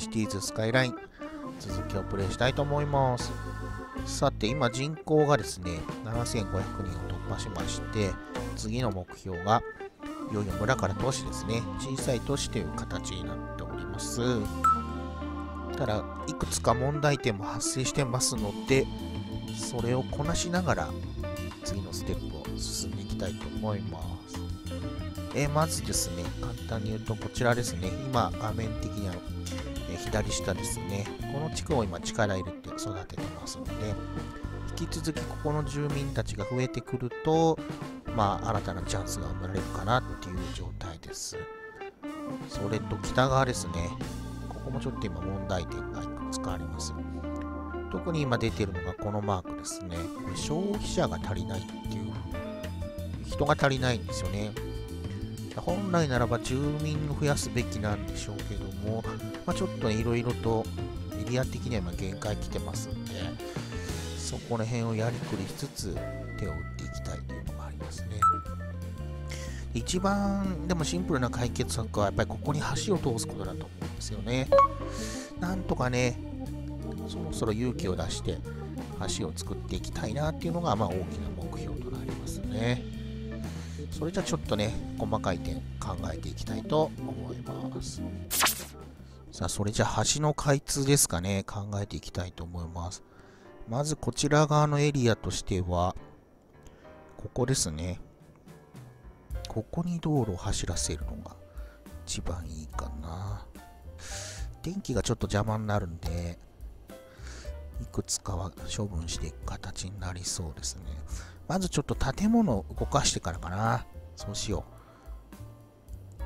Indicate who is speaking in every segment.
Speaker 1: シティーズスカイライン続きをプレイしたいと思います。さて今人口がですね7500人を突破しまして、次の目標がいよいよ村から都市ですね、小さい都市という形になっております。ただいくつか問題点も発生してますので、それをこなしながら次のステップを進んでいきたいと思います。まずですね、簡単に言うとこちらですね。今画面的には左下ですね。この地区を今力入れて育ててますので、引き続きここの住民たちが増えてくると、新たなチャンスが生まれるかなっていう状態です。それと北側ですね。ここもちょっと今問題点がいくつかあります。特に今出てるのがこのマークですね。これ消費者が足りないっていう、人が足りないんですよね。本来ならば住民を増やすべきなんでしょうけども、ちょっとね、いろいろとエリア的には今限界来てますんで、そこら辺をやりくりしつつ手を打っていきたいというのがありますね。一番でもシンプルな解決策はやっぱりここに橋を通すことだと思うんですよね。なんとかね、そろそろ勇気を出して橋を作っていきたいなっていうのが大きな目標となりますね。それじゃちょっとね、細かい点考えていきたいと思います。さあ、それじゃ橋の開通ですかね、考えていきたいと思います。まずこちら側のエリアとしては、ここですね。ここに道路を走らせるのが一番いいかな。電気がちょっと邪魔になるんで、いくつかは処分していく形になりそうですね。まずちょっと建物を動かしてからかな。そうしよう。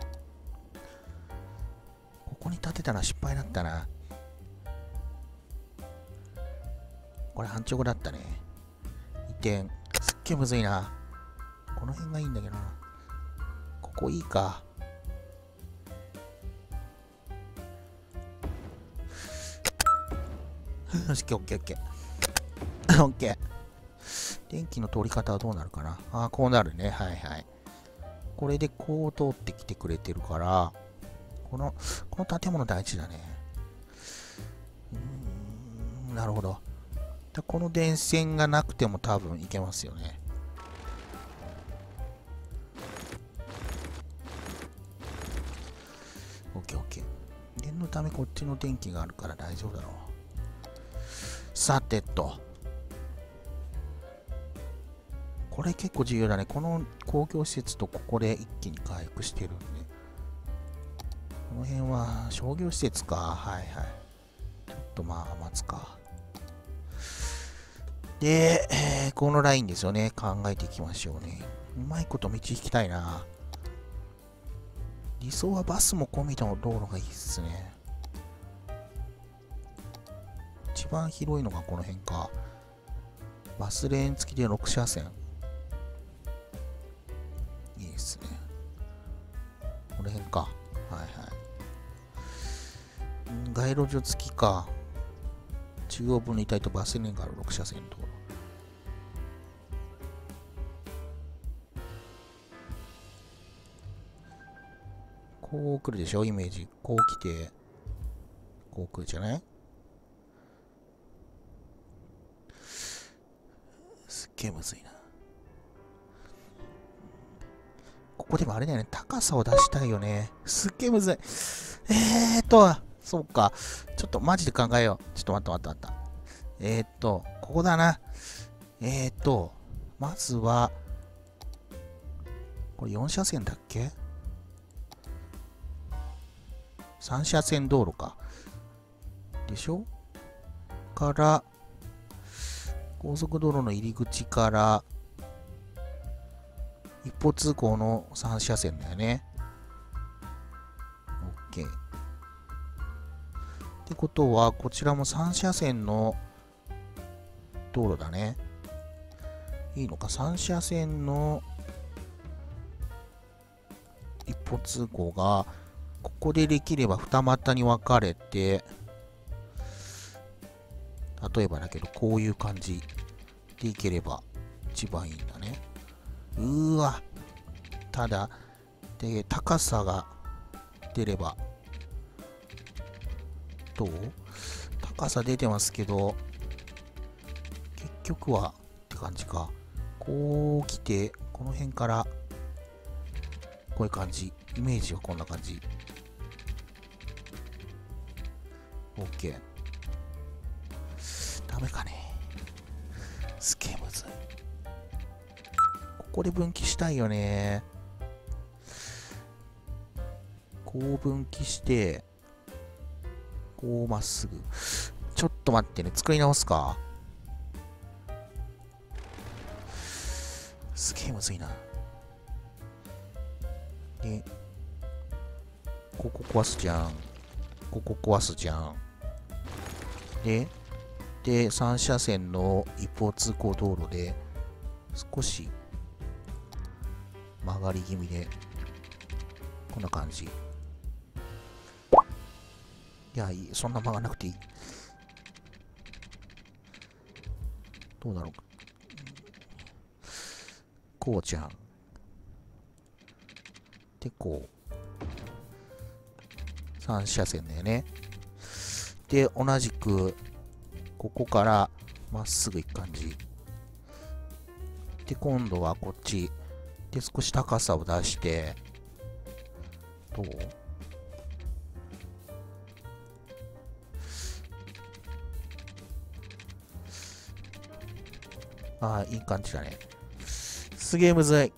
Speaker 1: ここに建てたのは失敗だったな。これ半直だったね。移転。すっげえむずいな。この辺がいいんだけどな。ここいいか。よし、オッケーオッケー。オッケー。電気の通り方はどうなるかな。こうなるね。はいはい。これでこう通ってきてくれてるから、この建物大事だね。なるほど。この電線がなくても多分いけますよね。オッケーオッケー。念のためこっちの電気があるから大丈夫だろう。さてと。これ結構重要だね。この公共施設とここで一気に回復してるんで。この辺は商業施設か。はいはい。ちょっと待つか。で、このラインですよね。考えていきましょうね。うまいこと道引きたいな。理想はバスも込みの道路がいいっすね。一番広いのがこの辺か。バスレーン付きで6車線。いいですね。この辺か。はいはい。街路樹付きか。中央分離帯とバスレーンがある6車線道路。こう来るでしょ、イメージ。こう来て、こう来るじゃない？すっげえむずいな。ここでもあれだよね、高さを出したいよね。すっげえむずい。そうか。ちょっとマジで考えよう。ちょっと待った。ここだな。まずは、これ4車線だっけ？ 3 車線道路か。でしょ？から、高速道路の入り口から、一方通行の3車線だよね。OK。ってことは、こちらも3車線の道路だね。いいのか、3車線の一方通行が、ここでできれば二股に分かれて、例えばだけど、こういう感じでいければ一番いいんだね。ただ、で、高さが出れば、 どう？高さ出てますけど、結局はって感じか。こう来て、この辺から、こういう感じ。イメージはこんな感じ。OK。ダメかね。すげえむずい。ここで分岐したいよね。こう分岐して、こうまっすぐ。ちょっと待ってね。作り直すか。すげえむずいな。で、ここ壊すじゃん。ここ壊すじゃん。で、3車線の一方通行道路で、少し曲がり気味で、こんな感じ。いや、いい。そんな曲がらなくていい。どうだろう。こうじゃん。で、こう。3車線だよね。で、同じく、ここからまっすぐ行く感じ。で、今度はこっち。で、少し高さを出して、どう？ああ、いい感じだね。すげえむずい。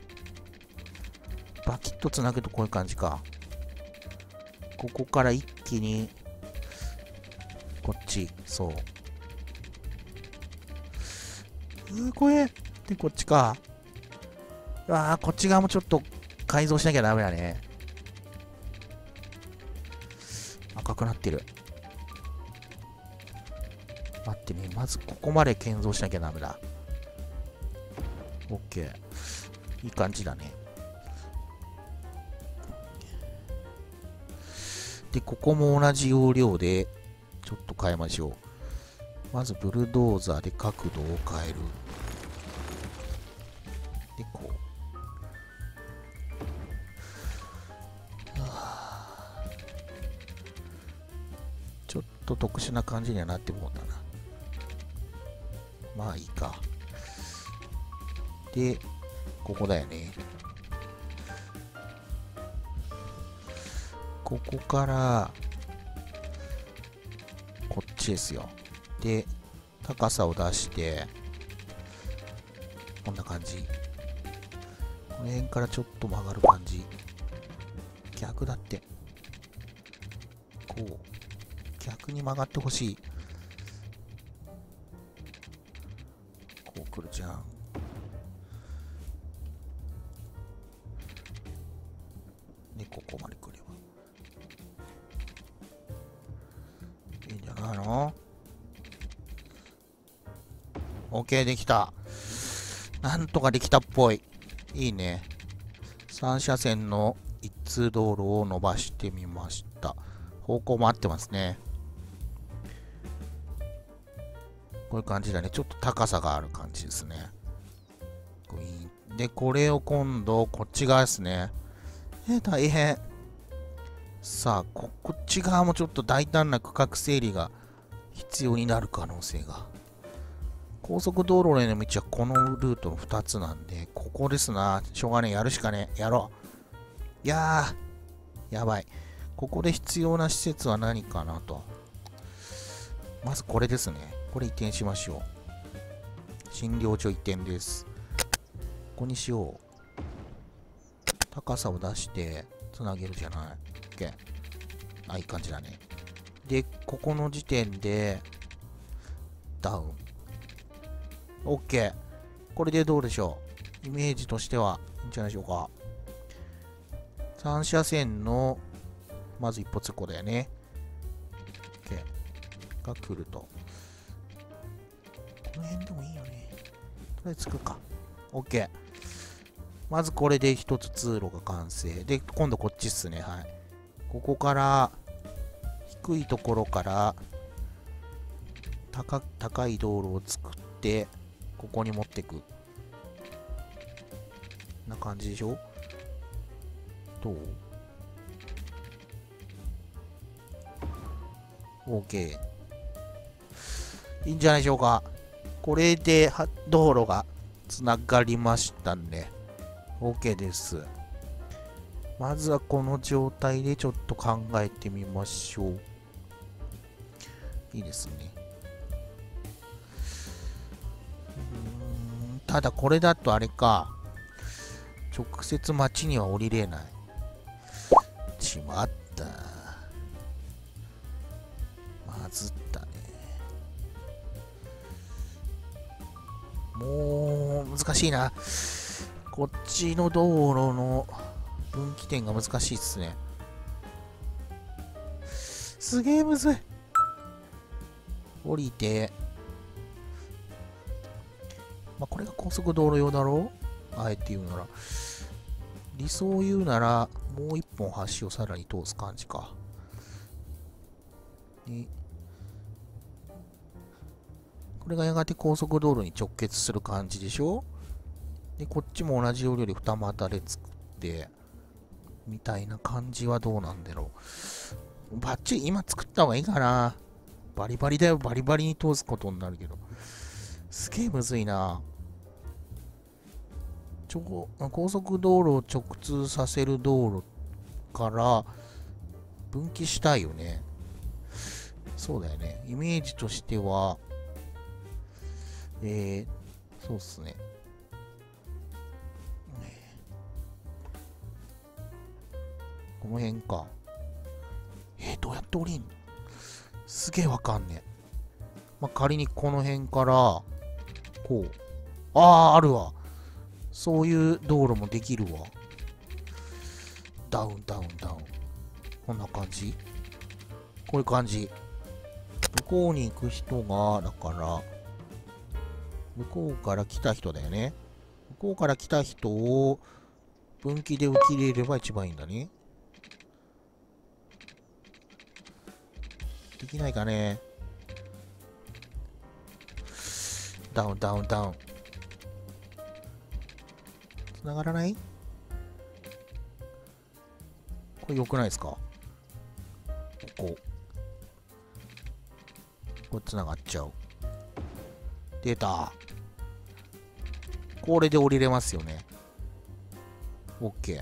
Speaker 1: バキッとつなぐとこういう感じか。ここから一気に、こっち、そう。これ。で、こっちか。こっち側もちょっと改造しなきゃダメだね。赤くなってる。待ってね。まずここまで建造しなきゃダメだ。OK。いい感じだね。で、ここも同じ要領で、ちょっと変えましょう。まず、ブルドーザーで角度を変える。で、こう。ちょっと特殊な感じにはなってもうたな。まあいいか。で、ここだよね。ここから、こっちですよ。で、高さを出して、こんな感じ。この辺からちょっと曲がる感じ。逆だって。こう。逆に曲がってほしい。こう来るじゃん。で、ここまで来れば。いいんじゃないの？ OK、できた。なんとかできたっぽい。いいね。3車線の一通道路を伸ばしてみました。方向も合ってますね。こういう感じだね。ちょっと高さがある感じですね。で、これを今度、こっち側ですね。大変。さあ、こっち側もちょっと大胆な区画整理が必要になる可能性が。高速道路への道はこのルートの2つなんで、ここですな。しょうがねえ。やるしかねえ。やろう。いやー、やばい。ここで必要な施設は何かなと。まずこれですね。これ移転しましょう。診療所移転です。ここにしよう。高さを出してつなげるじゃない。OK。あ、いい感じだね。で、ここの時点でダウン。OK。これでどうでしょう。イメージとしてはいいんじゃないでしょうか。3車線のまず一歩通行だよね。OK。が来ると。この辺でもいいよね。とりあえず着くか。OK。まずこれで一つ通路が完成。で、今度こっちっすね。はい。ここから、低いところから高い道路を作って、ここに持ってく。こんな感じでしょ？どう？ OK。いいんじゃないでしょうか。これで道路がつながりましたね。OK です。まずはこの状態でちょっと考えてみましょう。いいですね。ただこれだとあれか。直接町には降りれない。しまった。まずったね。もう難しいな。こっちの道路の分岐点が難しいっすね。すげえむずい。降りて。まあ、これが高速道路用だろう、あえて言うなら。理想を言うなら、もう一本橋をさらに通す感じか。で、これがやがて高速道路に直結する感じでしょ。で、こっちも同じ要領で二股で作って、みたいな感じはどうなんだろう。バッチリ今作った方がいいかな。バリバリだよ、バリバリに通すことになるけど。すげえむずいな。高速道路を直通させる道路から分岐したいよね。そうだよね。イメージとしては、そうっすね。この辺か。どうやって降りんの？すげえわかんねえ。まあ、仮にこの辺から、こう。あるわ。そういう道路もできるわ。ダウン、ダウン、ダウン。こんな感じ？こういう感じ。向こうに行く人が、だから、向こうから来た人だよね。向こうから来た人を分岐で受け入れれば一番いいんだね。できないかね。ダウン、ダウン、ダウン。繋がらない？これ良くないですか？これ繋がっちゃう。出た。これで降りれますよね。OK。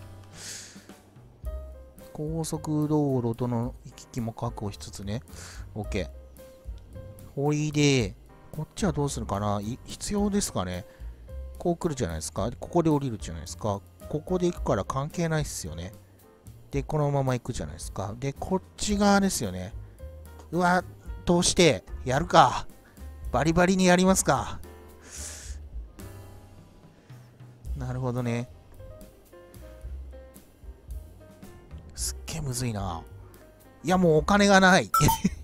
Speaker 1: 高速道路との行き来も確保しつつね。OK。ほいで、こっちはどうするかな？必要ですかね？こう来るじゃないですか。ここで降りるじゃないですか。ここで行くから関係ないっすよね。で、このまま行くじゃないですか。で、こっち側ですよね。うわ、通して、やるか。バリバリにやりますか。なるほどね。すっげえむずいな。いや、もうお金がない。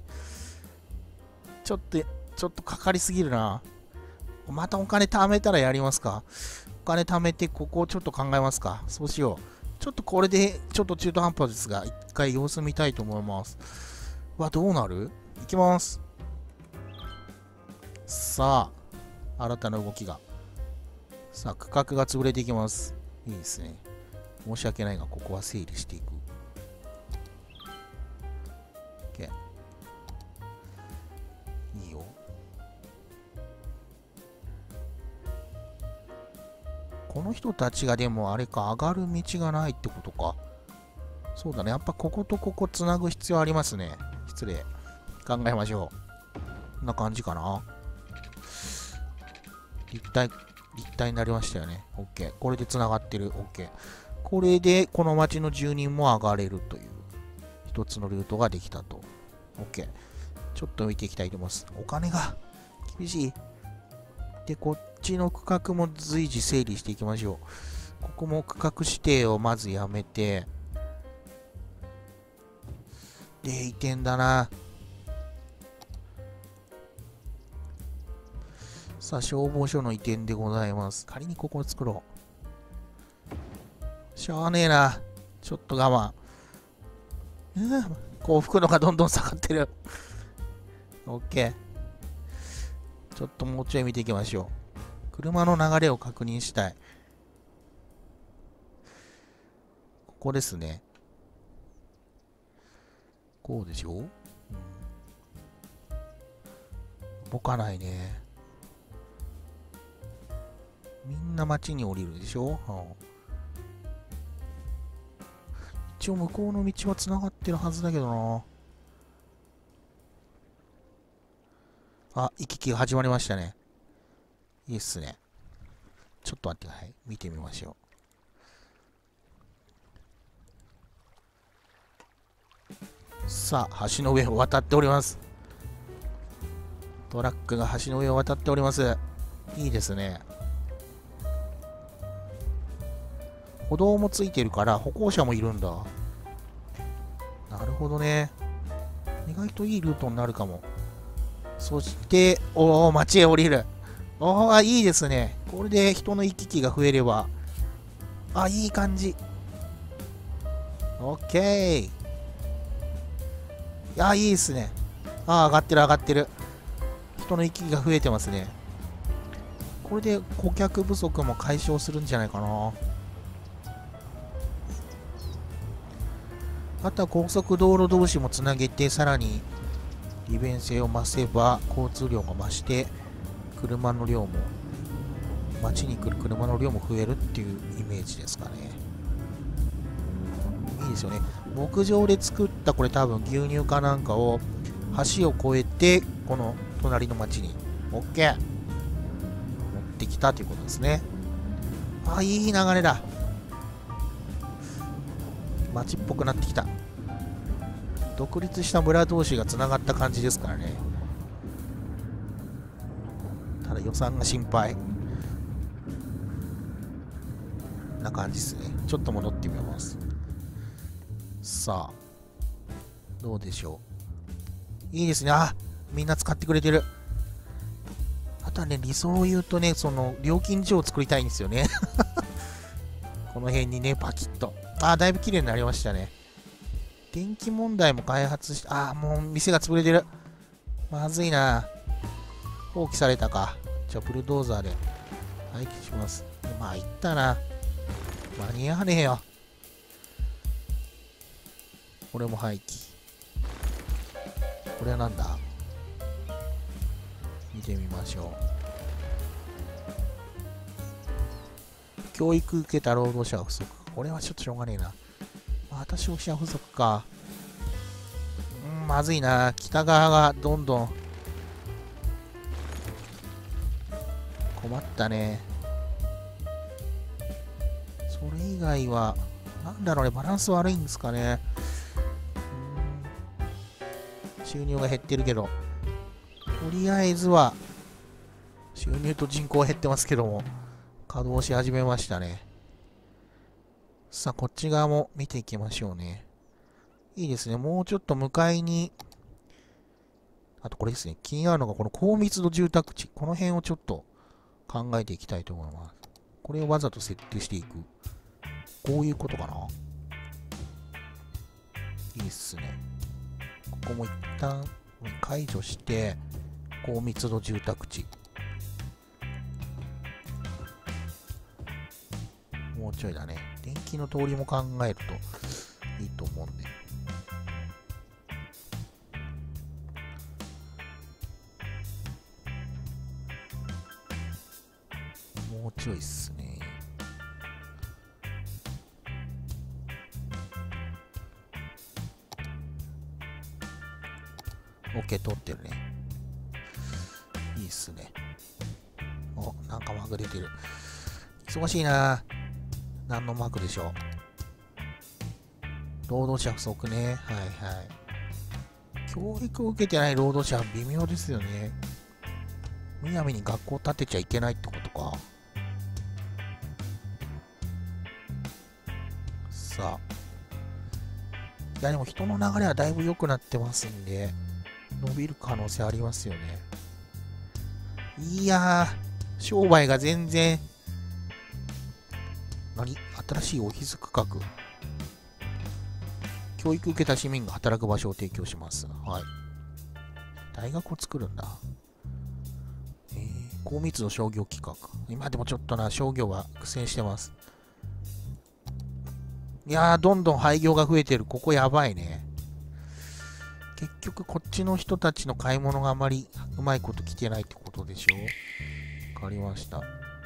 Speaker 1: ちょっとかかりすぎるな。またお金貯めたらやりますか。お金貯めて、ここをちょっと考えますか。そうしよう。ちょっとこれで、ちょっと中途半端ですが、一回様子見たいと思います。どうなる？いきます。さあ、新たな動きが。さあ、区画が潰れていきます。いいですね。申し訳ないが、ここは整理していく。OK。いいよ。この人たちがでもあれか、上がる道がないってことか。そうだね。やっぱこことここつなぐ必要ありますね。失礼。考えましょう。こんな感じかな。立体になりましたよね。OK。これでつながってる。OK。これでこの町の住人も上がれるという一つのルートができたと。OK。ちょっと見ていきたいと思います。お金が厳しい。で、こっちの区画も随時整理していきましょう。ここも区画指定をまずやめて。で、移転だな。さあ、消防署の移転でございます。仮にここを作ろう。しゃあねえな。ちょっと我慢。幸福度がどんどん下がってる。OK。ちょっともうちょい見ていきましょう。車の流れを確認したい。ここですね。こうでしょ？ 動かないね。みんな町に降りるでしょ、一応向こうの道は繋がってるはずだけどな。あ、行き来が始まりましたね。いいっすね。ちょっと待ってください。見てみましょう。さあ、橋の上を渡っております。トラックが橋の上を渡っております。いいですね。歩道もついてるから歩行者もいるんだ。なるほどね。意外といいルートになるかも。そして、おお、街へ降りる。おお、いいですね。これで人の行き来が増えれば。あ、いい感じ。オッケー。いや、いいですね。あ、上がってる上がってる。人の行き来が増えてますね。これで顧客不足も解消するんじゃないかな。あとは高速道路同士もつなげて、さらに利便性を増せば交通量が増して、車の量も、街に来る車の量も増えるっていうイメージですかね。いいですよね。牧場で作ったこれ多分牛乳かなんかを橋を越えて、この隣の町に OK 持ってきたということですね。あ、いい流れだ。町っぽくなってきた。独立した村同士がつながった感じですからね。ただ予算が心配な感じですね。ちょっと戻ってみます。さあどうでしょう。いいですね。あ、みんな使ってくれてる。あとはね、理想を言うとね、その料金所を作りたいんですよね。この辺にね、パキッと。あ、だいぶ綺麗になりましたね。電気問題も開発して、あ、もう店が潰れてる。まずいな。放棄されたか。じゃあ、ブルドーザーで廃棄します。まあ、いったな。間に合わねえよ。これも廃棄。これはなんだ？見てみましょう。教育受けた労働者が不足。これはちょっとしょうがねえな。また消費者不足か。まずいな。北側がどんどん困ったね。それ以外はなんだろうね、バランス悪いんですかね。収入が減ってるけど、とりあえずは収入と人口は減ってますけども、稼働し始めましたね。さあ、こっち側も見ていきましょうね。いいですね。もうちょっと向かいに、あとこれですね。気になるのがこの高密度住宅地。この辺をちょっと考えていきたいと思います。これをわざと設定していく。こういうことかな。いいっすね。ここも一旦解除して、高密度住宅地。もうちょいだね。電気の通りも考えるといいと思うんで。もうちょいっすね。OK、通ってるね。いいっすね。お、なんかマーク出てる。忙しいな。何のマークでしょう。労働者不足ね。はいはい。教育を受けてない労働者は微妙ですよね。むやみに学校建てちゃいけないってことか。さあ。いやでも人の流れはだいぶ良くなってますんで、伸びる可能性ありますよね。いやー、商売が全然、新しいオフィス区画。教育受けた市民が働く場所を提供します。はい。大学を作るんだ。高密度商業企画。今でもちょっとな、商業は苦戦してます。いやー、どんどん廃業が増えてる。ここやばいね。 結局こっちの人たちの買い物があまりうまいこと来てないってことでしょ。わかりました。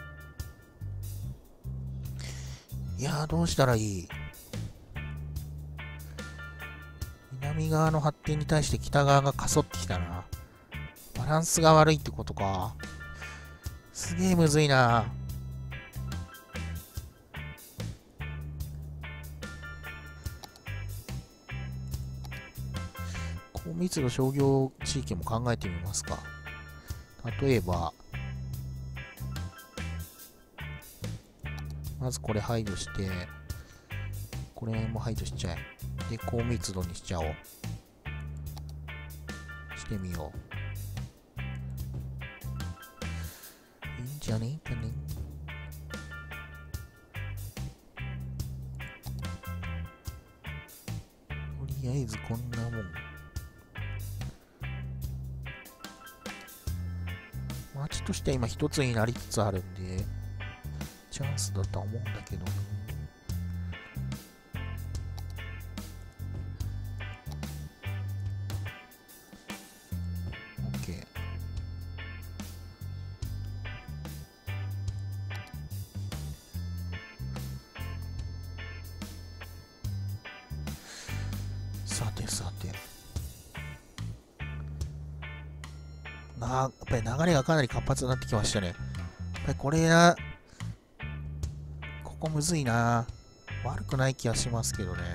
Speaker 1: いやー、どうしたらいい？南側の発展に対して北側がかそってきたな。バランスが悪いってことか。すげえむずいな。高密度商業地域も考えてみますか。例えば、まずこれ排除して、これも排除しちゃえ。で、高密度にしちゃおう。してみよう。いいんじゃねえかね。とりあえずこんなもん。街としては今一つになりつつあるんで、チャンスだとは思うんだけどね。OK。さてさて。やっぱり流れがかなり活発になってきましたね。やっぱりこれな、ここむずいな。悪くない気がしますけどね。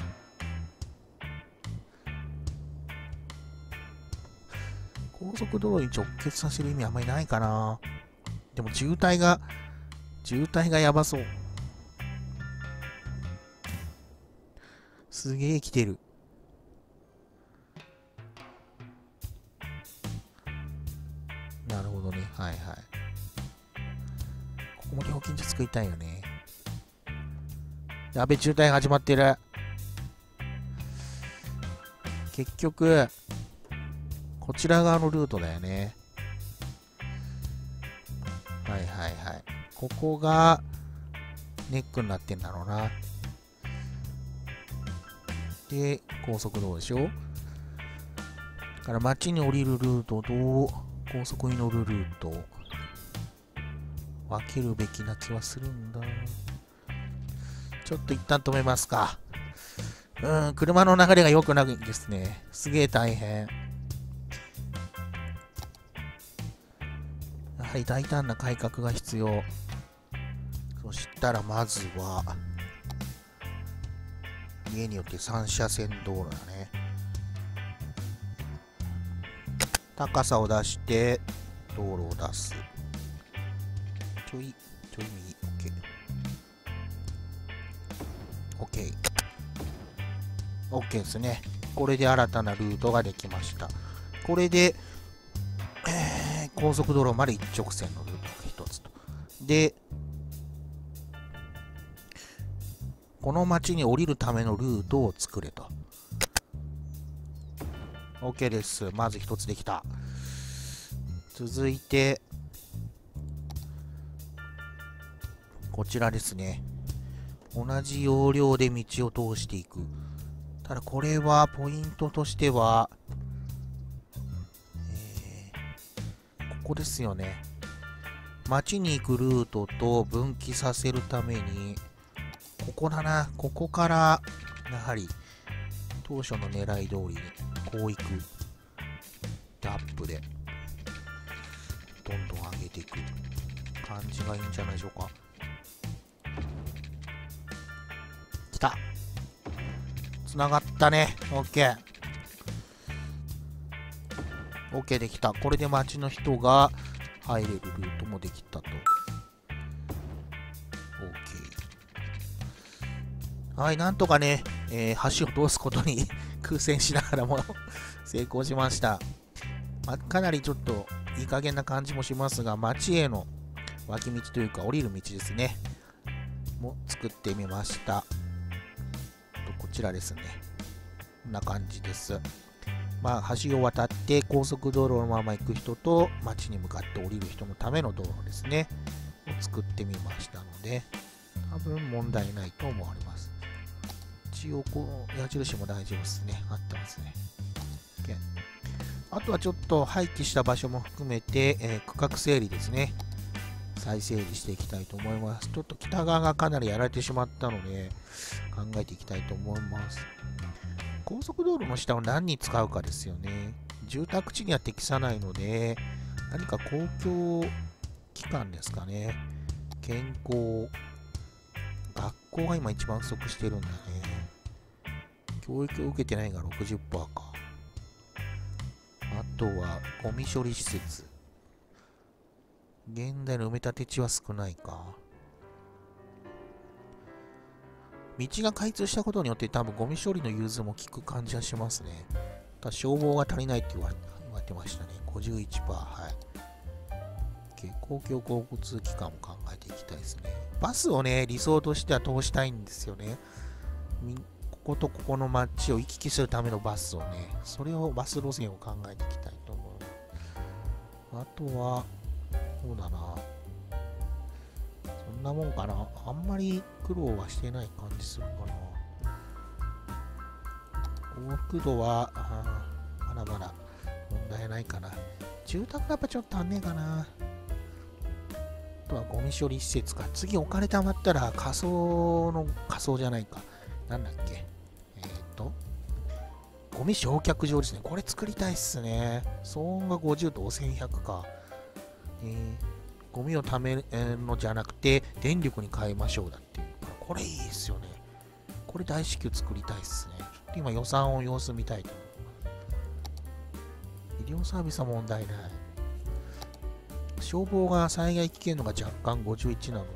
Speaker 1: 高速道路に直結させる意味あんまりないかな。でも渋滞がやばそう。すげえ来てる。なるほどね。はいはい。ここも料金所作りたいよね。やべ、渋滞が始まってる。結局、こちら側のルートだよね。はいはいはい。ここがネックになってんだろうな。で、高速道路でしょ。だから街に降りるルートと高速に乗るルートを分けるべきな気はするんだ。ちょっと一旦止めますか。車の流れが良くないですね。すげえ大変。やはり大胆な改革が必要。そしたらまずは、家によって3車線道路だね。高さを出して、道路を出す。ちょい右。OK。OK ですね。これで新たなルートができました。これで、高速道路まで一直線のルートが一つと。で、この町に降りるためのルートを作れと。OK です。まず一つできた。続いて、こちらですね。同じ要領で道を通していく。ただこれはポイントとしては、ここですよね。町に行くルートと分岐させるために、ここだな。ここから、やはり、当初の狙い通りに、こう行く。アップで、どんどん上げていく感じがいいんじゃないでしょうか。来た。つながったね。OK。OK できた。これで街の人が入れるルートもできたと。OK。はい、なんとかね、橋を通すことに空戦しながらも成功しました。かなりちょっといい加減な感じもしますが、街への脇道というか降りる道ですね。も作ってみました。こちらですね。こんな感じです。橋を渡って高速道路のまま行く人と街に向かって降りる人のための道路ですね。を作ってみましたので、多分問題ないと思われます。一応、こう、矢印も大丈夫ですね。合ってますね。 あとはちょっと廃棄した場所も含めて、区画整理ですね。再整理していきたいと思います。ちょっと北側がかなりやられてしまったので、考えていきたいと思います。高速道路の下を何に使うかですよね。住宅地には適さないので、何か公共機関ですかね。健康、学校が今一番不足してるんだね。教育を受けてないが 60% か。あとはゴミ処理施設。現代の埋め立て地は少ないか。道が開通したことによって多分ゴミ処理の融通も効く感じはしますね。ただ消防が足りないって言われてましたね。51%。はい。公共交通機関も考えていきたいですね。バスをね、理想としては通したいんですよね。こことここの街を行き来するためのバスをね、それをバス路線を考えていきたいと思う。あとは、そうだな。そんなもんかな。あんまり苦労はしてない感じするかな。幸福度は、まだまだ問題ないかな。住宅がやっぱちょっと足んねえかな。あとはゴミ処理施設か。次お金貯まったら仮想じゃないか。なんだっけ。ゴミ焼却場ですね。これ作りたいっすね。騒音が50と5100か。ゴミを貯めるのじゃなくて、電力に変えましょうだっていう。これいいっすよね。これ大至急作りたいっすね。ちょっと今予算を様子見たいと思います。医療サービスは問題ない。消防が災害危険度が若干51なの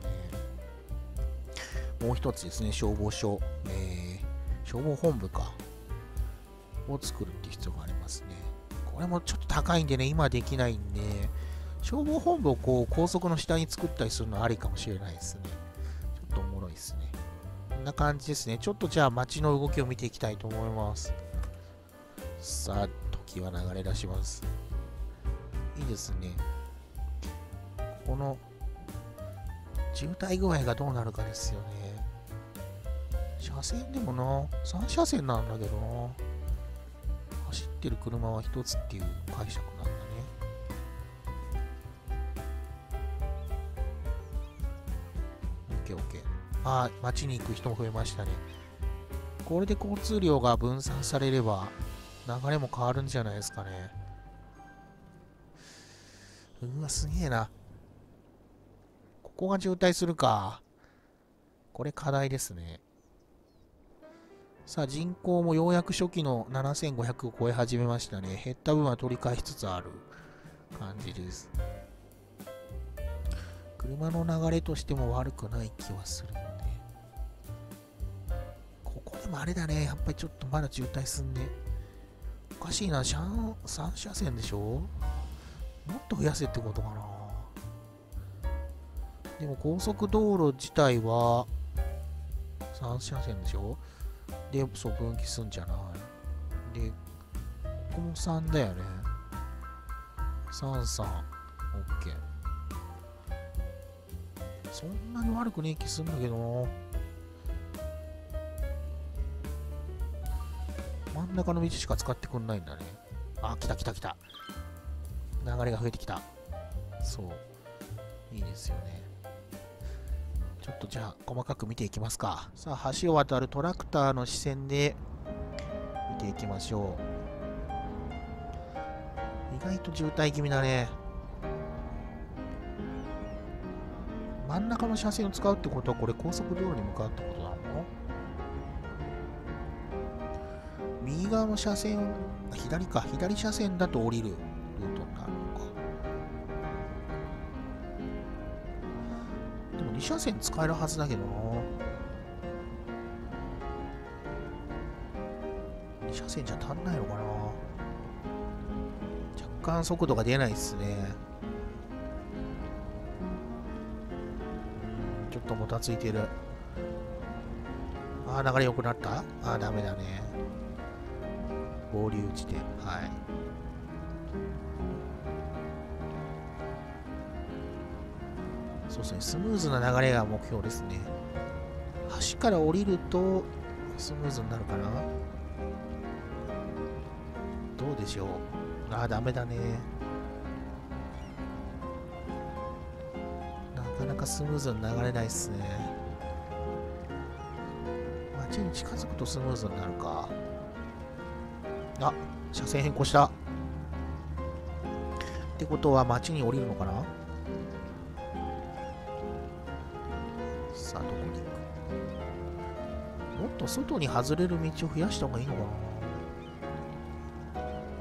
Speaker 1: で、もう一つですね、消防署、消防本部か。を作るっていう必要がありますね。これもちょっと高いんでね、今できないんで、消防本部をこう高速の下に作ったりするのはありかもしれないですね。ちょっとおもろいですね。こんな感じですね。ちょっとじゃあ街の動きを見ていきたいと思います。さあ、時は流れ出します。いいですね。この渋滞具合がどうなるかですよね。車線でもな、3車線なんだけどな。走ってる車は1つっていう解釈なんだね。OK。街に行く人も増えましたね。これで交通量が分散されれば流れも変わるんじゃないですかね。うわ、すげえな。ここが渋滞するか。これ課題ですね。さあ、人口もようやく初期の7500を超え始めましたね。減った分は取り返しつつある感じです。車の流れとしても悪くない気はするので。ここでもあれだね。やっぱりちょっとまだ渋滞すんね。おかしいな。3車線でしょ？もっと増やせってことかな。でも高速道路自体は3車線でしょ？で、そう分岐すんじゃない。で、ここも3だよね。3、3。OK。そんなに悪くねえ気すんだけどな。真ん中の道しか使ってくんないんだね。来た。流れが増えてきた。そう。いいですよね。ちょっとじゃあ細かく見ていきますか。さあ、橋を渡るトラクターの視線で見ていきましょう。意外と渋滞気味だね。真ん中の車線を使うってことは、これ高速道路に向かうってことなの？右側の車線、左車線だと降りるルートになるのか。でも2車線使えるはずだけどな。2車線じゃ足んないのかな。若干速度が出ないっすね。ちょっともたついてる。流れ良くなった？ダメだね。合流地点。はい。そうですね。スムーズな流れが目標ですね。橋から降りるとスムーズになるかな。どうでしょう。 ああ、ダメだね。なかなかスムーズに流れないっすね。街に近づくとスムーズになるか。あ、車線変更した。ってことは街に降りるのかな。さあ、どこに行く。もっと外に外れる道を増やした方がいいのかな。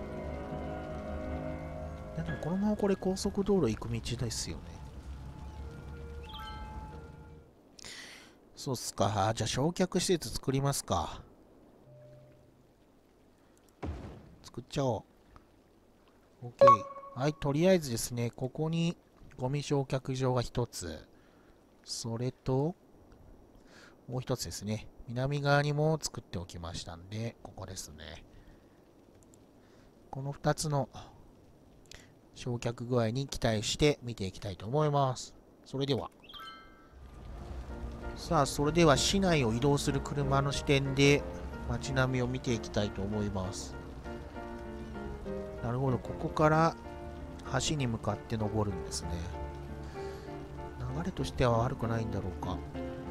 Speaker 1: いやでもこのままこれ高速道路行く道ですよね。そうっすか。じゃあ焼却施設作りますか。作っちゃおう。OK。はい、とりあえずですね、ここにゴミ焼却場が一つ。それと、もう一つですね。南側にも作っておきましたんで、ここですね。この2つの焼却具合に期待して見ていきたいと思います。それでは。さあ、それでは市内を移動する車の視点で街並みを見ていきたいと思います。なるほど、ここから橋に向かって登るんですね。流れとしては悪くないんだろうか。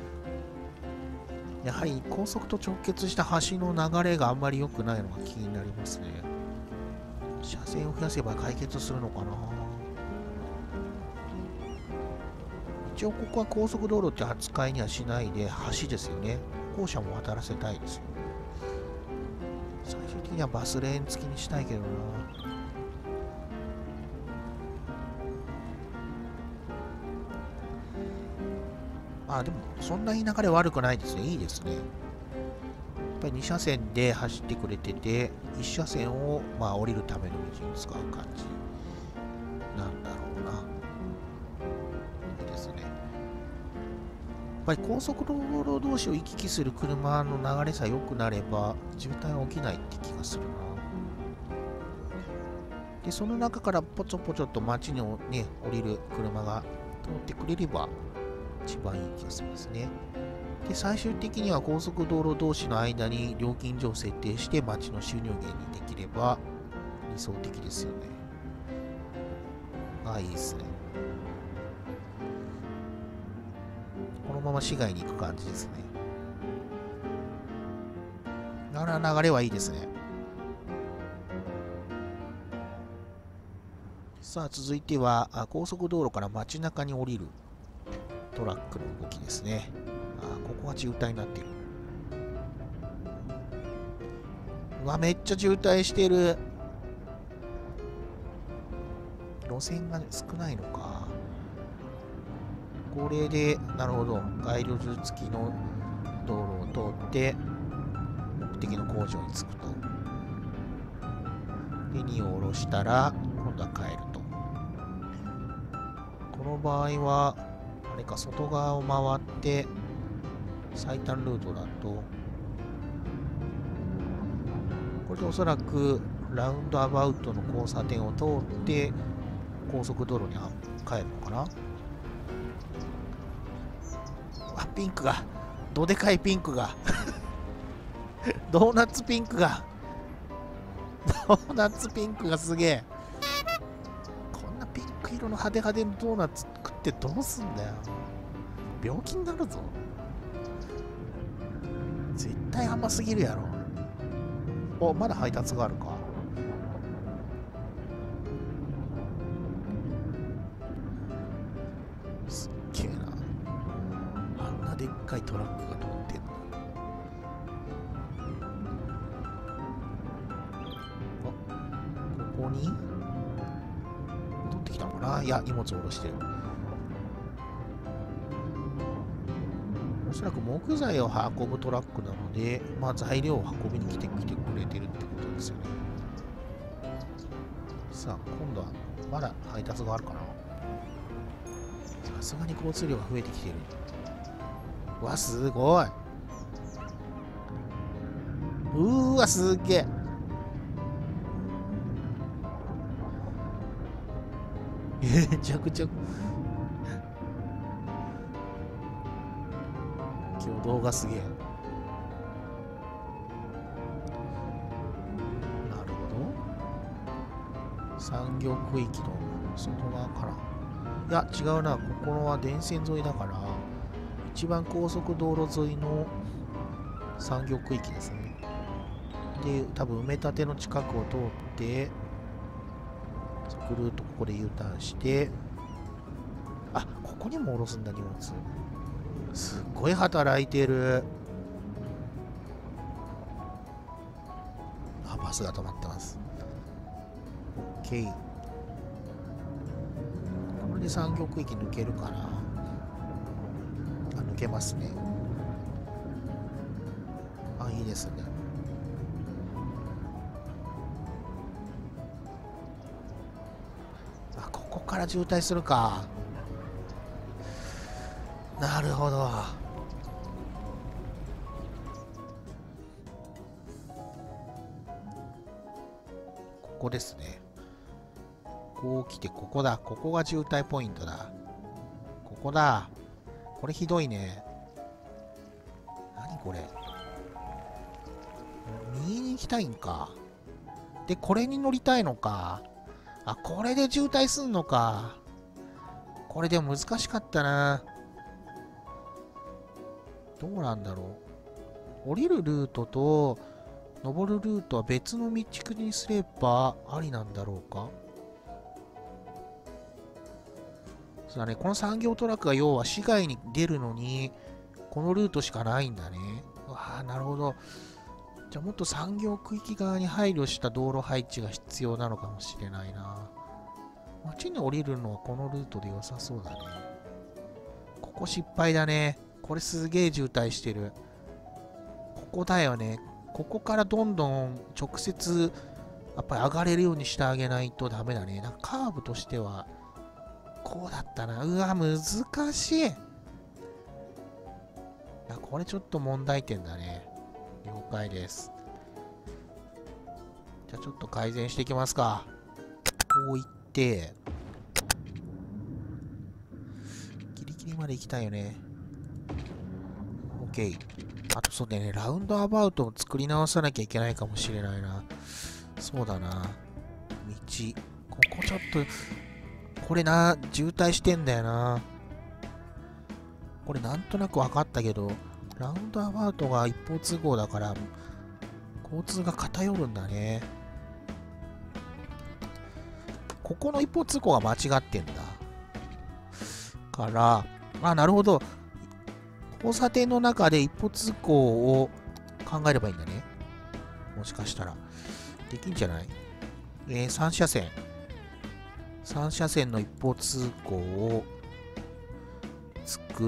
Speaker 1: やはり高速と直結した橋の流れがあんまり良くないのが気になりますね。車線を増やせば解決するのかな。一応ここは高速道路って扱いにはしないで橋ですよね。歩行者も渡らせたいですよ。最終的にはバスレーン付きにしたいけどな。あ、でもそんなに流れ悪くないですね。いいですね。やっぱり2車線で走ってくれてて、1車線を降りるための道に使う感じなんだろうな。いいですね。やっぱり高速道路同士を行き来する車の流れさえ良くなれば渋滞は起きないって気がするな。で、その中からポチョポチョと街にね、降りる車が通ってくれれば一番いい気がするんですね。で、最終的には高速道路同士の間に料金所を設定して街の収入源にできれば理想的ですよね。ああ、いいですね。このまま市街に行く感じですね。流れはいいですね。さあ、続いては高速道路から街中に降りるトラックの動きですね。ここが渋滞になってる。うわ、めっちゃ渋滞してる。路線が少ないのか。これで、なるほど。街路樹付きの道路を通って、目的の工場に着くと。で、荷を下ろしたら、今度は帰ると。この場合は、あれか、外側を回って、最短ルートだと、これでおそらくラウンドアバウトの交差点を通って高速道路に帰るのかな。あ、ピンクが、どでかいピンクがドーナツピンクがドーナツピンクがすげえ。こんなピンク色の派手派手のドーナツ食ってどうすんだよ。病気になるぞ。絶対甘すぎるやろ。お、まだ配達があるか。すっげえな。あんなでっかいトラックが通ってんの。あ、ここに取ってきたのかな。いや、荷物下ろしてる。おそらく木材を運ぶトラックなので、材料を運びに来てくれてるってことですよね。さあ、今度はまだ配達があるかな。さすがに交通量が増えてきてる。うわ、すごい。うーわ、すっげえ。めちゃくちゃ挙動がすげえ。なるほ産業区域の外側から。いや、違うな。ここは電線沿いだから、一番高速道路沿いの産業区域ですね。で、多分埋め立ての近くを通って、ぐるっとここで U ターンして、あ、ここにも下ろすんだ、荷物。すっごい働いてる。あ、バスが止まってます。OK。これで産業区域抜けるかな。あ、抜けますね。あ、いいですね。あ、ここから渋滞するか。なるほど。ここですね。こう来て、ここだ。ここが渋滞ポイントだ。ここだ。これひどいね。何これ。右に行きたいんか。で、これに乗りたいのか。あ、これで渋滞すんのか。これでも難しかったな。どうなんだろう。降りるルートと登るルートは別の道にすればありなんだろうか。そうだね、この産業トラックが要は市外に出るのにこのルートしかないんだね。わあ、なるほど。じゃあもっと産業区域側に配慮した道路配置が必要なのかもしれないな。街に降りるのはこのルートで良さそうだね。ここ失敗だね。これすげえ渋滞してる。ここだよね。ここからどんどん直接やっぱり上がれるようにしてあげないとダメだね。なんかカーブとしてはこうだったな。うわ、難しい。これちょっと問題点だね。了解です。じゃあちょっと改善していきますか。こういって、ギリギリまで行きたいよね。OK。あとそうだね、ラウンドアバウトを作り直さなきゃいけないかもしれないな。そうだな。道。ここちょっと、これな、渋滞してんだよな。これなんとなく分かったけど、ラウンドアバウトが一方通行だから、交通が偏るんだね。ここの一方通行が間違ってんだ。から、あ、なるほど。交差点の中で一方通行を考えればいいんだね。もしかしたら。できんじゃない？3車線。3車線の一方通行を作って、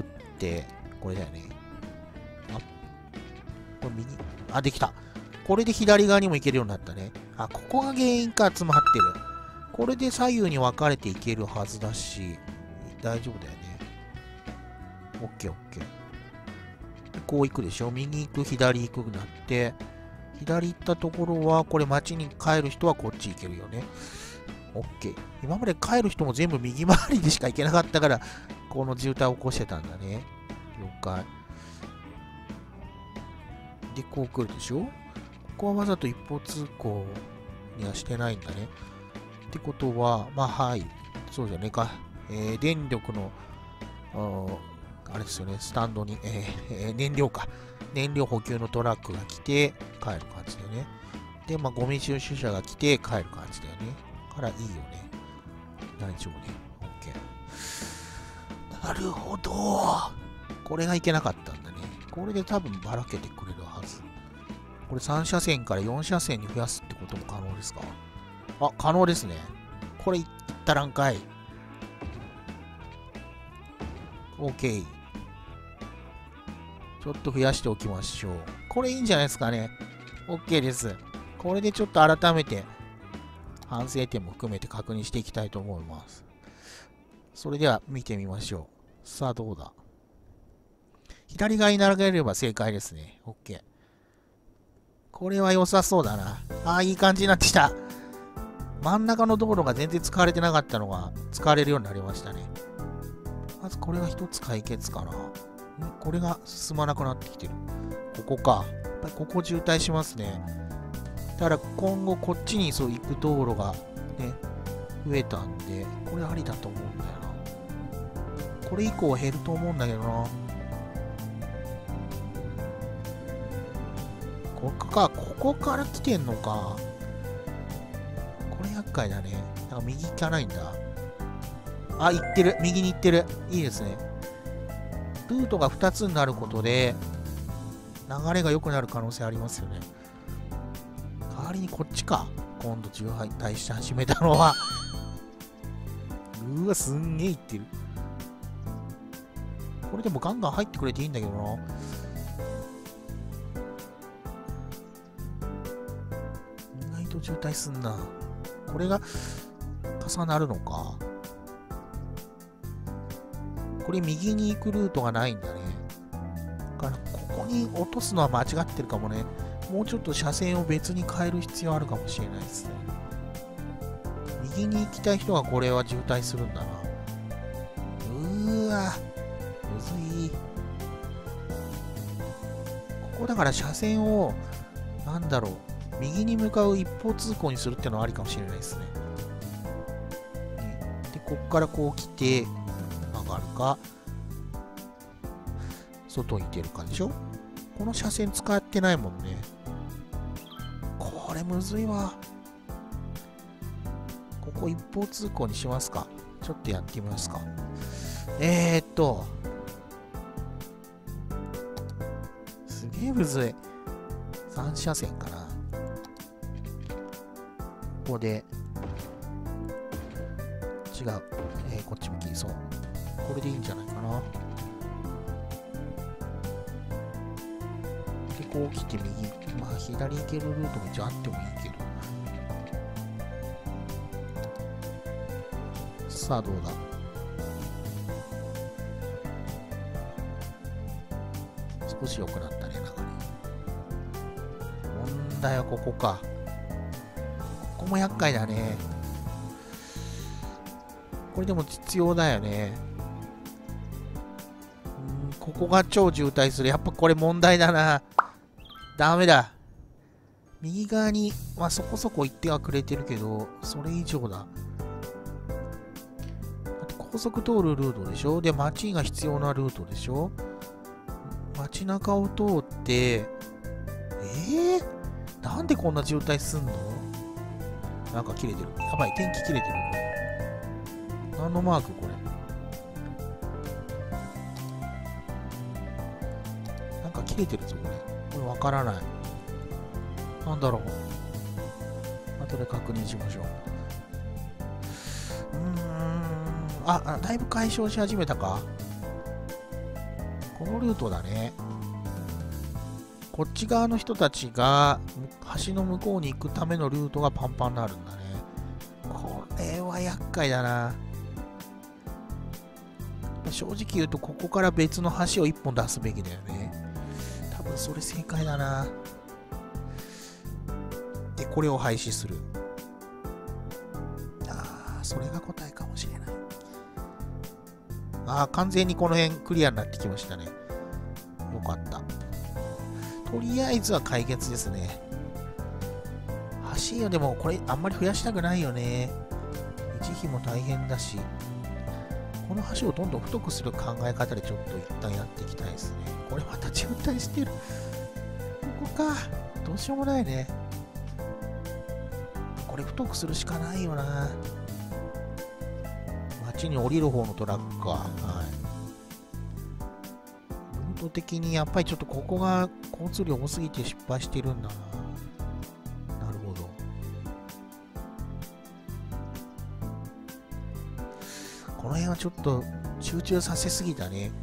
Speaker 1: これだよね。あ、これ右。あ、できた。これで左側にも行けるようになったね。あ、ここが原因か、詰まってる。これで左右に分かれていけるはずだし、大丈夫だよね。オッケーオッケー。こう行くでしょ。右行く、左行くなって、左行ったところは、これ街に帰る人はこっち行けるよね。オッケー。今まで帰る人も全部右回りでしか行けなかったから、この渋滞を起こしてたんだね。了解。で、こう来るでしょ。ここはわざと一方通行にはしてないんだね。ってことは、まあ、はい。そうじゃねえか。電力の、あれですよね、スタンドに、燃料か。燃料補給のトラックが来て帰る感じだよね。で、まあ、ゴミ収集車が来て帰る感じだよね。からいいよね。大丈夫ね。OK。なるほど。これがいけなかったんだね。これで多分ばらけてくれるはず。これ3車線から4車線に増やすってことも可能ですか？あ、可能ですね。これいったらんかい。OK。ちょっと増やしておきましょう。これいいんじゃないですかね。OK です。これでちょっと改めて反省点も含めて確認していきたいと思います。それでは見てみましょう。さあどうだ。左側に並べれば正解ですね。OK。これは良さそうだな。ああ、いい感じになってきた。真ん中の道路が全然使われてなかったのが使われるようになりましたね。まずこれが一つ解決かな。これが進まなくなってきてる。ここか。やっぱりここ渋滞しますね。だから今後こっちにそう行く道路がね、 増えたんで、これありだと思うんだよな。これ以降減ると思うんだけどな。ここから来てんのか。これ厄介だね。なんか右行かないんだ。あ、行ってる。右に行ってる。いいですね。ルートが2つになることで、流れが良くなる可能性ありますよね。代わりにこっちか。今度渋滞し始めたのは。うわ、すんげえ行ってる。これでもガンガン入ってくれていいんだけどな。意外と渋滞すんな。これが重なるのか。これ右に行くルートがないんだね。だからここに落とすのは間違ってるかもね。もうちょっと車線を別に変える必要あるかもしれないですね。右に行きたい人がこれは渋滞するんだな。むずい。ここだから車線を、なんだろう、右に向かう一方通行にするっていうのはありかもしれないですね。で、こっからこう来て、曲がるか、外に出るかでしょ。この車線使ってないもんね。これむずいわ。ここ一方通行にしますか。ちょっとやってみますか。すげえむずい。3車線かな。ここで、違う。こっち向き、そう。これでいいんじゃないかな。で、こう来て右。まあ、左行けるルートも一応あってもいいけど。さあ、どうだ。少し良くなったね、流れ。問題はここか。ここも厄介だね。これでも必要だよね。ここが超渋滞する。やっぱこれ問題だな。ダメだ。右側に、まあそこそこ行ってはくれてるけど、それ以上だ。高速通るルートでしょ。で、街が必要なルートでしょ。街中を通って、なんでこんな渋滞すんの？なんか切れてる。やばい、天気切れてる。何のマークこれ。なんか切れてるぞ、これ。これわからない。なんだろう。後で確認しましょう。だいぶ解消し始めたか。このルートだね。こっち側の人たちが橋の向こうに行くためのルートがパンパンになるんだね。これは厄介だな。正直言うとここから別の橋を1本出すべきだよね。多分それ正解だな。で、これを廃止する。それが答えかもしれない。完全にこの辺クリアになってきましたね。よかった。とりあえずは解決ですね。橋よ、でもこれあんまり増やしたくないよね。維持費も大変だし。この橋をどんどん太くする考え方でちょっと一旦やっていきたいですね。これまた渋滞してる。ここか。どうしようもないね。これ太くするしかないよな。街に降りる方のトラックか。はい。ルート的にやっぱりちょっとここが交通量多すぎて失敗してるんだな。なるほど。この辺はちょっと集中させすぎたね。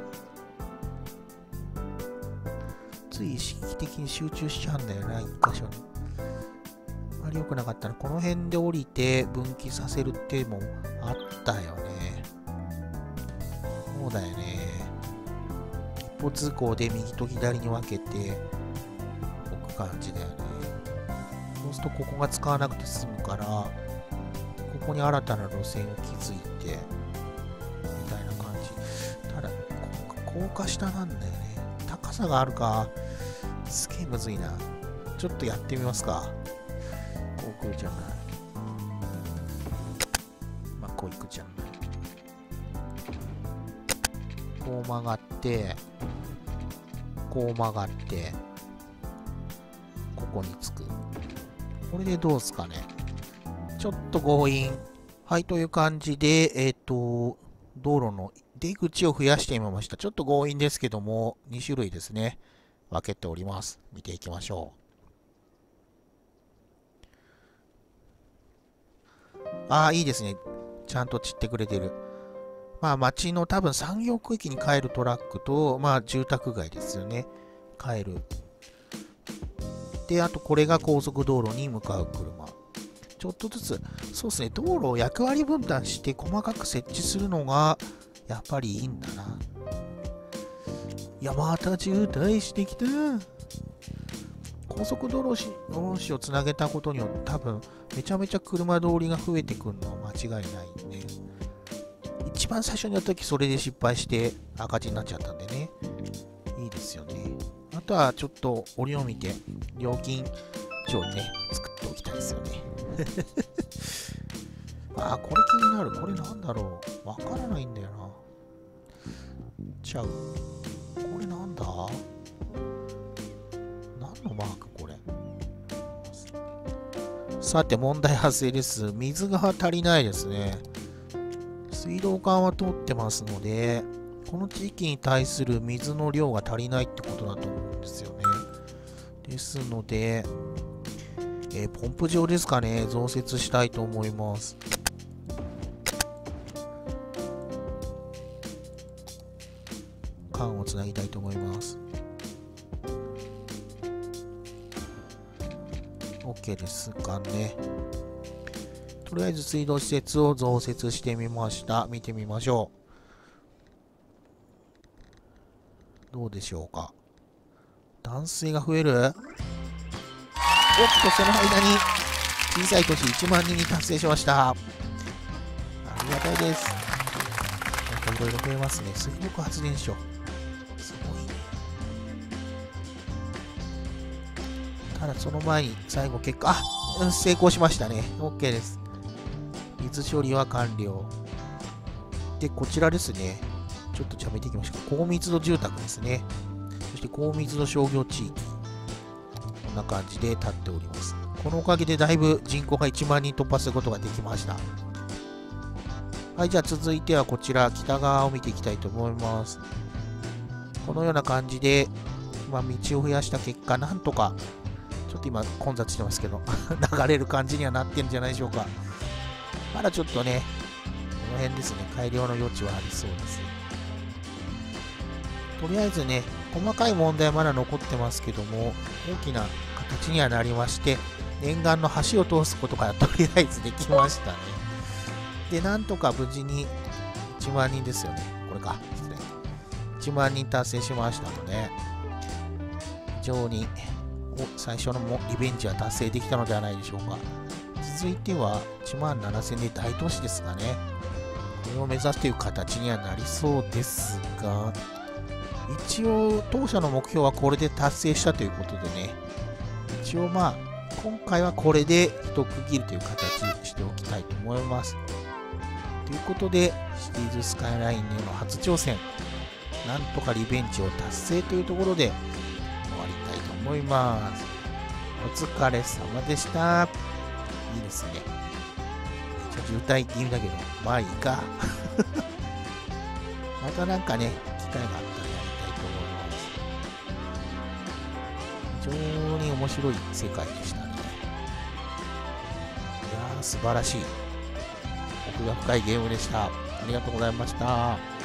Speaker 1: つい意識的に集中しちゃうんだよな、一箇所に。あまり良くなかったら、この辺で降りて分岐させるってもあったよね。そうだよね。一方通行で右と左に分けて置く感じだよね。そうするとここが使わなくて済むから、ここに新たな路線を築いて、みたいな感じ。ただ、高架下なんだよね。高さがあるか。すげえむずいな。ちょっとやってみますか。航空じゃない。 こう行くじゃん。こう曲がって、こう曲がって、ここに着く。これでどうすかね。ちょっと強引。はい、という感じで、道路の出口を増やしてみました。ちょっと強引ですけども、2種類ですね。分けております。見ていきましょう。ああ、いいですね。ちゃんと散ってくれてる。まあ、町の多分産業区域に帰るトラックと、まあ、住宅街ですよね。帰る。で、あとこれが高速道路に向かう車。ちょっとずつ、そうですね、道路を役割分担して細かく設置するのが、やっぱりいいんだな。いや、また渋滞してきた。高速道路同士をつなげたことによって、多分、めちゃめちゃ車通りが増えてくるのは間違いないんで、一番最初にやった時それで失敗して赤字になっちゃったんでね。いいですよね。あとはちょっと折を見て、料金帳ね、作っておきたいですよね。あ、これ気になる。これなんだろう。わからないんだよな。ちゃう。これなんだ？何のマークこれ。さて、問題発生です。水が足りないですね。水道管は通ってますので、この地域に対する水の量が足りないってことだと思うんですよね。ですので、ポンプ場ですかね、増設したいと思います。管をつなぎたいと思います。OK ですかね。とりあえず水道施設を増設してみました。見てみましょう。どうでしょうか。断水が増える？おっと、その間に小さい都市1万人に達成しました。ありがたいです。なんかいろいろ増えますね。水力発電所。すごいね。ただその前に最後結果、成功しましたね。OK です。水処理は完了。で、こちらですね。ちょっとちゃめていきましょう。高密度住宅ですね。そして高密度商業地域。こんな感じで立っております。このおかげでだいぶ人口が1万人突破することができました。はい、じゃあ続いてはこちら、北側を見ていきたいと思います。このような感じで、道を増やした結果、なんとか、ちょっと今混雑してますけど、流れる感じにはなってるんじゃないでしょうか。まだちょっとね、この辺ですね、改良の余地はありそうです。とりあえずね、細かい問題はまだ残ってますけども、大きな形にはなりまして、念願の橋を通すことがとりあえずできましたね。で、なんとか無事に1万人ですよね。これか。失礼。1万人達成しましたので、非常に最初のリベンジは達成できたのではないでしょうか。続いては1万7000で大都市ですがね、これを目指すという形にはなりそうですが、一応当社の目標はこれで達成したということでね、一応今回はこれで一区切るという形にしておきたいと思います。ということで、シティーズスカイラインへの初挑戦、なんとかリベンジを達成というところで終わりたいと思います。お疲れ様でした。いいですね。めっちゃ渋滞って言うんだけど、まあいいか。またなんかね、機会があったらやりたいと思います。非常に面白い世界でしたね。いやー、素晴らしい。奥が深いゲームでした。ありがとうございました。